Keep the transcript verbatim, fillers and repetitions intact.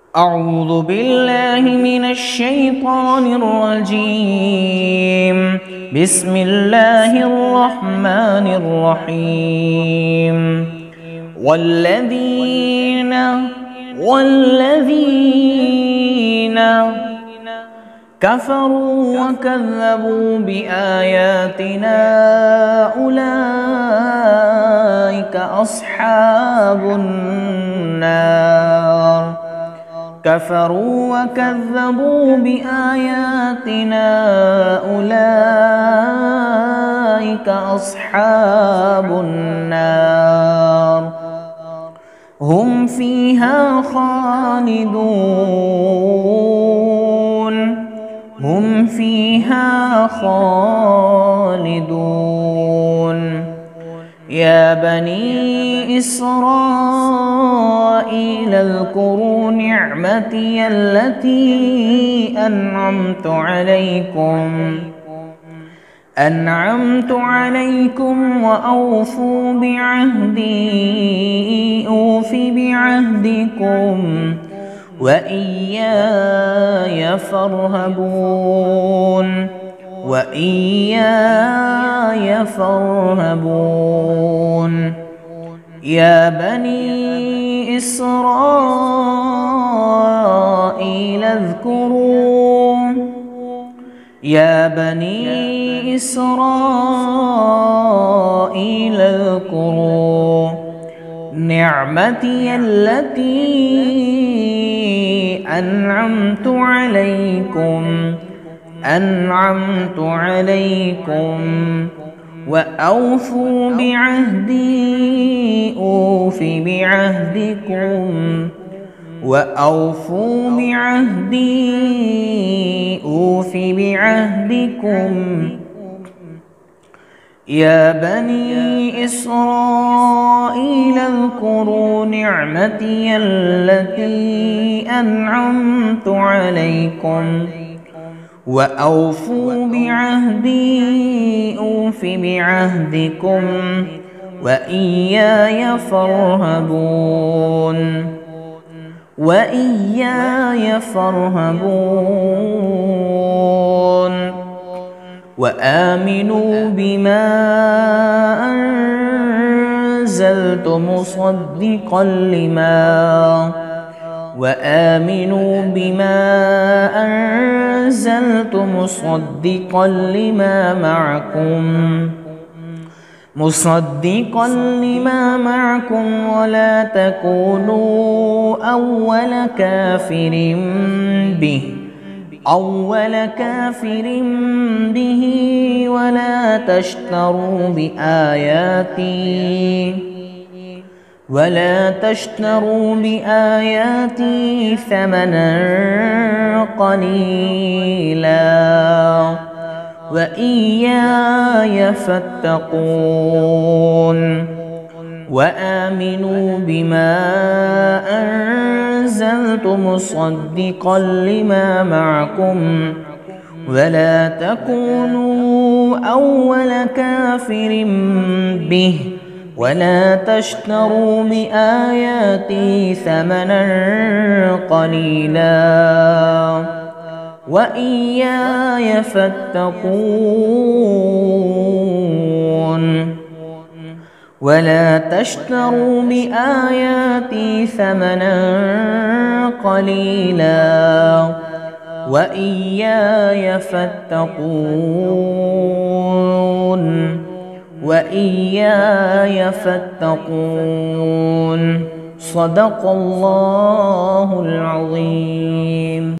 أعوذ بالله من الشيطان الرجيم. بسم الله الرحمن الرحيم. والذين والذين كفروا وكذبوا بآياتنا أولئك أصحاب النار. كفروا وكذبوا بآياتنا أولئك أصحاب النار هم فيها خالدون هم فيها خالدون. يا بني إسرائيل اذكروا نعمتي التي أنعمت عليكم أنعمت عليكم وأوفوا بعهدي أوف بعهدكم وإياي فارهبون وإياي فارهبون. يا بني إسرائيل اذكروا يا بني إسرائيل اذكروا نعمتي التي أنعمت عليكم أنعمت عليكم وأوفوا بعهدي أوف بعهدكم وأوفوا بعهدي أوف بعهدكم. يا بني إسرائيل اذكروا نعمتي التي أنعمت عليكم وأوفوا بعهدي أوف بعهدكم وإياي فارهبون وإياي فارهبون. وآمنوا بما أنزلت مصدقا لما وآمنوا بما أنزلت مصدقا لما معكم مصدقا لما معكم ولا تكونوا أول كافر به أول كافر به ولا تشتروا بآياتي ولا تشتروا بآياتي ثمنا قليلا وإياي فاتقون. وآمنوا بما أنزلت مصدقا لما معكم ولا تكونوا أول كافر به ولا تشتروا بآياتي ثمنا قليلا وإياي فاتقون. ولا تشتروا بآياتي ثمنا قليلا وإياي فاتقون وإياي فاتقون. صدق الله العظيم.